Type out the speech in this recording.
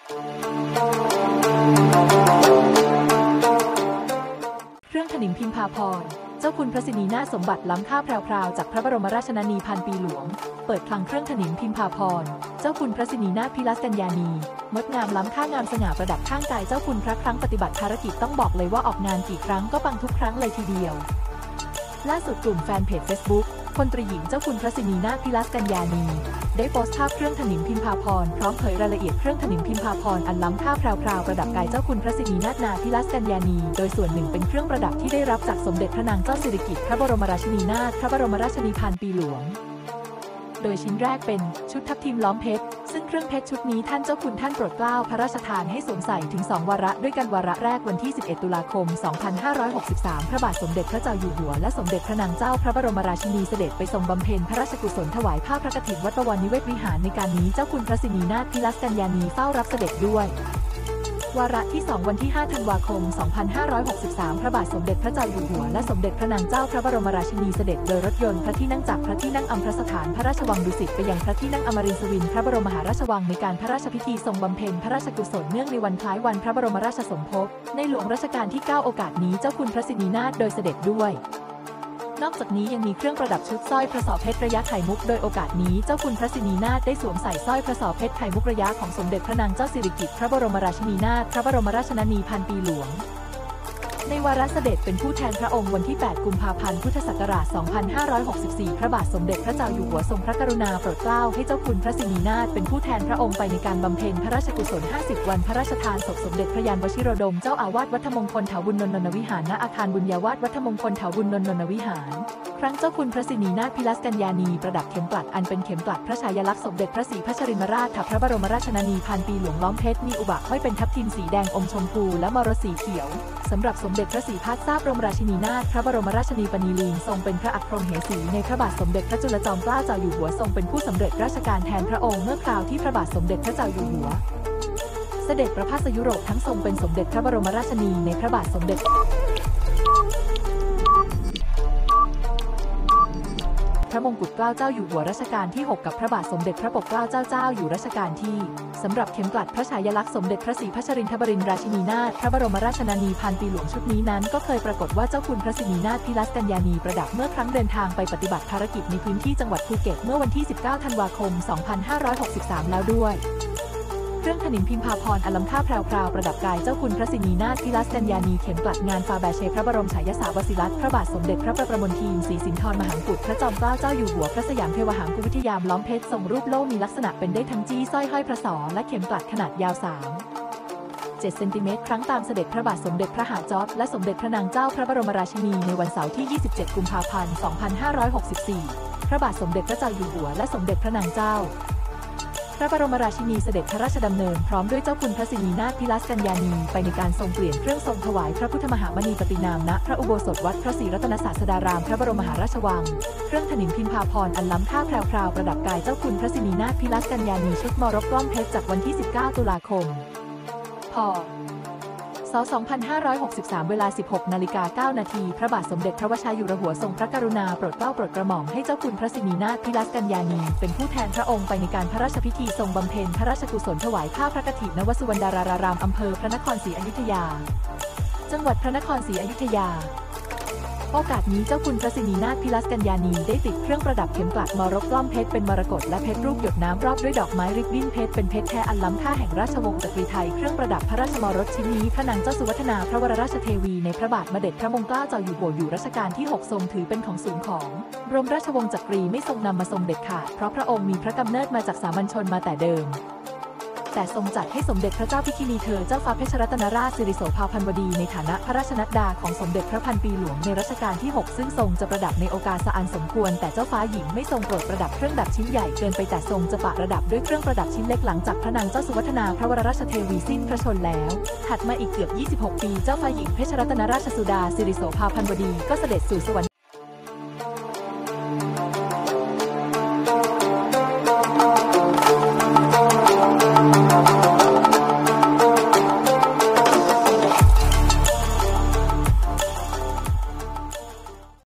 เรื่องถนิมพิมพาพรเจ้าคุณพระสินีนาถสมบัติล้ำค่าแพรวๆจากพระบรมราชชนนีพันปีหลวงเปิดคลังเครื่องถนิมพิมพาพรเจ้าคุณพระสินีนาถพิรัสกัญญานีงดงามล้ำค่างามสง่าประดับข้างกายเจ้าคุณพระครั้งปฏิบัติภารกิจต้องบอกเลยว่าออกงานกี่ครั้งก็ปังทุกครั้งเลยทีเดียวล่าสุดกลุ่มแฟนเพจ Facebook พลตรีหญิงเจ้าคุณพระสินีนาถพิรัสกัญญานีได้โพสต์ภาพเครื่องถนิมพิมพาพรพร้อมเผยรายละเอียดเครื่องถนิมพิมพาพรอันล้ำค่าแพรวๆประดับกายเจ้าคุณพระสินีนาถนาพิรัสกัญญานีโดยส่วนหนึ่งเป็นเครื่องประดับที่ได้รับจากสมเด็จพระนางเจ้าสิริกิติ์พระบรมราชินีนาถพระบรมราชชนนีพันปีหลวงโดยชิ้นแรกเป็นชุดทับทิมล้อมเพชรซึ่งเครื่องเพชรชุดนี้ท่านเจ้าคุณท่านโปรดเกล้าพระราชทานให้สวมใส่ถึง2วาระด้วยกันวาระแรกวันที่11ตุลาคม2563พระบาทสมเด็จพระเจ้าอยู่หัวและสมเด็จพระนางเจ้าพระบรมราชินีเสด็จไปทรงบำเพ็ญพระราชกุศลถวายผ้าพระกฐินวัดบวรนิเวศวิหารในการนี้เจ้าคุณพระสินีนาถพิรัสกัญญานีเฝ้ารับเสด็จด้วยวาระที่2วันที่5ธันวาคม2563พระบาทสมเด็จพระเจ้าอยู่หัวและสมเด็จพระนางเจ้าพระบรมราชินีเสด็จโดยรถยนต์พระที่นั่งจากพระที่นั่งอัมพรสถานพระราชวังดุสิตไปยังพระที่นั่งอมรินทร์สวินพระบรมมหาราชวังในการพระราชพิธีทรงบำเพ็ญพระราชกุศลเนื่องในวันคล้ายวันพระบรมราชสมภพในหลวงรัชกาลที่9โอกาสนี้เจ้าคุณพระสินีนาถโดยเสด็จด้วยนอกจากนี้ยังมีเครื่องประดับชุดสร้อยพระสอเพชรระยะไข่มุกโดยโอกาสนี้เจ้าคุณพระสินีนาถได้สวมใส่สร้อยพระสอเพชรไข่มุกระยะของสมเด็จพระนางเจ้าสิริกิติ์พระบรมราชินีนาถพระบรมราชชนนีพันปีหลวงในวาระเสด็จเป็นผู้แทนพระองค์วันที่8กุมภาพันธ์พุทธศักราช2564พระบาทสมเด็จพระเจ้าอยู่หัวทรงพระกรุณาโปรดเกล้าให้เจ้าคุณพระสินีนาถเป็นผู้แทนพระองค์ไปในการบำเพ็ญพระราชกุศล50วันพระราชทานศพสมเด็จพระยานวชิโรดมเจ้าอาวาสวัดมงคลเถาบุญนนทวิหารณอาคารบุญญาวาสวัดมงคลเถาบุญนนทวิหารครั้งเจ้าคุณพระสินีนาถพิรัสกัญญานีประดับเข็มกลัดอันเป็นเข็มกลัดพระฉายาลักษณ์สมเด็จพระศรีพัชรินทราชพระบรมราชชนนีพันปีหลวงล้อมเพชรมีอุบะห้อยเป็นทับทิมสีแดงอมชมพูและมรสีเขียวสำหรับสมเด็จพระศรีพัชรบรมราชินีนาถพระบรมราชชนีปณีลีนทรงเป็นพระอัครพรหมเหสีในพระบาทสมเด็จพระจุลจอมเกล้าเจ้าอยู่หัวทรงเป็นผู้สำเร็จราชการแทนพระองค์เมื่อคราวที่พระบาทสมเด็จพระเจ้าอยู่หัวเสด็จประพาสยุโรปทั้งทรงเป็นสมเด็จพระบรมราชชนีในพระบาทสมเด็จพระมงกุฎเกล้าเจ้าอยู่หัวรัชกาลที่6กับพระบาทสมเด็จพระปกเกล้าเจ้าอยู่รัชกาลที่สำหรับเข็มกลัดพระฉายาลักษณ์สมเด็จพระศรีพัชรินทบรินทร์ราชินีนาถพระบรมราชชนนีพันปีหลวงชุดนี้นั้นก็เคยปรากฏว่าเจ้าคุณพระสินีนาถพิรัสกัญญานีประดับเมื่อครั้งเดินทางไปปฏิบัติภารกิจในพื้นที่จังหวัดภูเก็ตเมื่อวันที่19ธันวาคม2563แล้วด้วยเครื่องถนิมพิมพาพรอันล้ำค่าแพรวๆประดับกายเจ้าคุณพระสินีนาถพิรัสกัญญานีเข็มกลัดงานฟาแบเชพระบรมฉายาสาวสิรัตน์พระบาทสมเด็จพระประมลทีมศรีสินธรมหากุฎพระจอมเกล้าเจ้าอยู่หัวพระสยามเทวหางกุวิทยามล้อมเพชรทรงรูปโล่มีลักษณะเป็นได้ทั้งจี้สร้อยห้อยพระศรและเข็มกลัดขนาดยาว7 เซนติเมตรครั้งตามเสด็จพระบาทสมเด็จพระหาจอร์จและสมเด็จพระนางเจ้าพระบรมราชินีในวันเสาร์ที่27กุมภาพันธ์2564พระบาทสมเด็จพระเจ้าอยู่หัวและสมเด็จพระนางเจ้าพระบรมราชินีเสด็จพระราชดำเนินพร้อมด้วยเจ้าคุณพระสินีนาถพิรัสกัญญานีไปในการทรงเปลี่ยนเครื่องทรงถวายพระพุทธมหามณีปฏินามณพระอุโบสถวัดพระศรีรัตนศาสดารามพระบรมมหาราชวังเครื่องถนิมพิมพาพรอันล้ำค่าแพรวๆประดับกายเจ้าคุณพระสินีนาถพิรัสกัญญานีชุดมรกล้อมเพชรจากวันที่19ตุลาคมพ.ศ. 2563 เวลา 16:09 นาทีพระบาทสมเด็จพระวชิรอยู่หัวทรงพระกรุณาโปรดเกล้าโปรดกระหม่อมให้เจ้าคุณพระสินีนาถพิรัสกัญญานีเป็นผู้แทนพระองค์ไปในการพระราชพิธีทรงบำเพ็ญพระราชกุศลถวายผ้าพระกฐินณ วสุวรรณารารามอำเภอพระนครศรีอยุธยาจังหวัดพระนครศรีอยุธยาโอกาสนี้เจ้าคุณพระสินีนาถพิรัสกัญญานีได้ติดเครื่องประดับเข็มกลัดมรกล้อมเพชรเป็นมรกตและเพชรรูปหยดน้ำรอบด้วยดอกไม้ริบบิ้นเพชรเป็นเพชรแท้อันล้ำค่าแห่งราชวงศ์จักรีไทยเครื่องประดับพระราชมรดชิ้นนี้พระนางเจ้าสุวัฒนาพระวรราชเทวีในพระบาทสมเด็จพระมงกุฎเกล้าเจ้าอยู่หัวอยู่รัชกาลที่6ทรงถือเป็นของสูงของกรมราชวงศ์จักรีไม่ทรงนำมาทรงเด็ดขาดเพราะพระองค์มีพระกำเนิดมาจากสามัญชนมาแต่เดิมแต่ทรงจัดให้สมเด็จพระเจ้าพิคินีเธอเจ้าฟ้าเพชรรัตนราชสิริโสภาพันวดีในฐานะพระราชนัดดาของสมเด็จพระพันปีหลวงในรัชกาลที่6ซึ่งทรงจะประดับในโอกาสอันสมควรแต่เจ้าฟ้าหญิงไม่ทรงโปรดประดับเครื่องดับชิ้นใหญ่เกินไปแต่ทรงจะประดับด้วยเครื่องประดับชิ้นเล็กหลังจากพระนางเจ้าสุวัฒนาพระวรราชเทวีสิ้นพระชนแล้วถัดมาอีกเกือบ26ปีเจ้าฟ้าหญิงเพชรรัตนราชสุดาสิริโสภาพันวดีก็เสด็จสู่สวรรค์